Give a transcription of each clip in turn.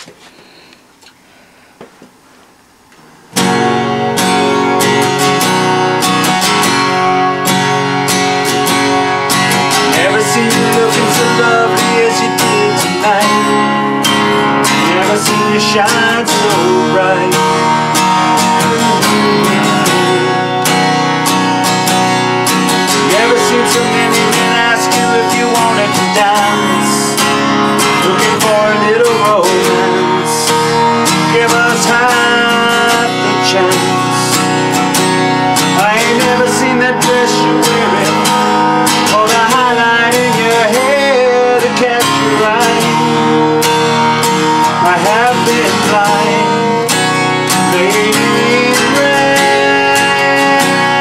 Never seen you looking so lovely as you did tonight. Never seen you shine so bright. Never seen so many men ask you if you wanted to dance, looking for a little romance. Give us half the chance. I ain't never seen that dress you're wearing, or the highlight in your hair to catch your eye. I have been blind, lady in red.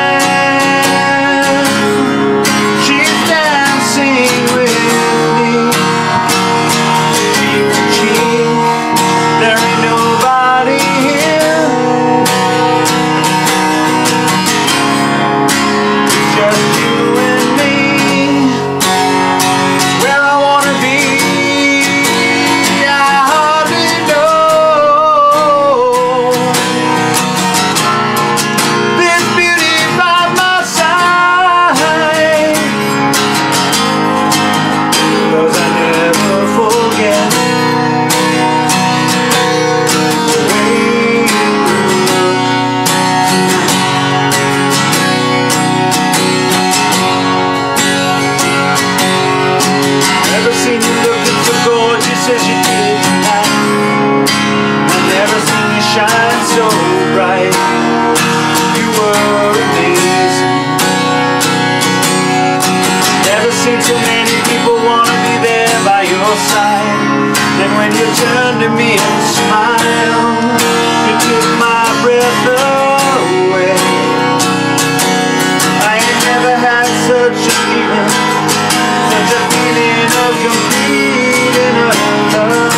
She's dancing with me, cheek to cheek. There ain't nobody here, just you and me. Where I wanna be, I hardly know. This beauty by my side, 'cause I never forget the way you look tonight. Never seen you looking so gorgeous as you did tonight. I've never seen you shine so bright. You were amazing. Never seen so many people wanna be there by your side. And when you turned to me and smiled, you took my breath away. I ain't never had such a feeling of complete and utter love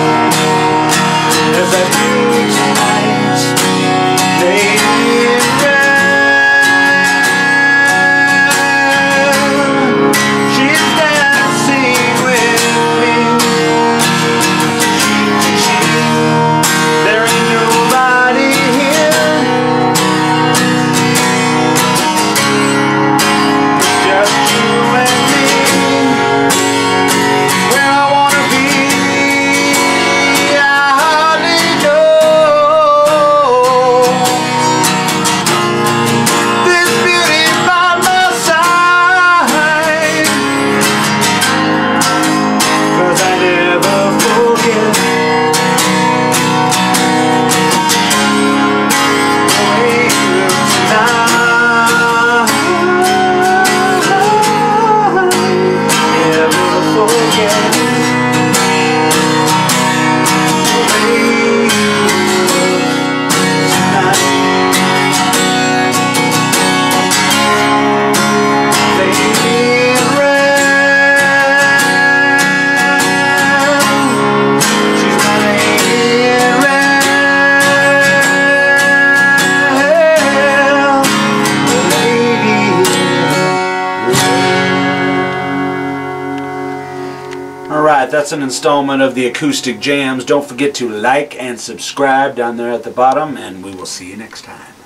as I do tonight, lady in red. She's dancing with me, cheek to cheek. There ain't nobody here, just you and me. Where I wanna be, I hardly know. This beauty by my side, 'cause I never forget the way you look tonight. Never forget the way you look tonight. Lady in red, she's my lady in red, the lady in red. Alright, that's an installment of the Acoustic Jams. Don't forget to like and subscribe down there at the bottom, and we will see you next time.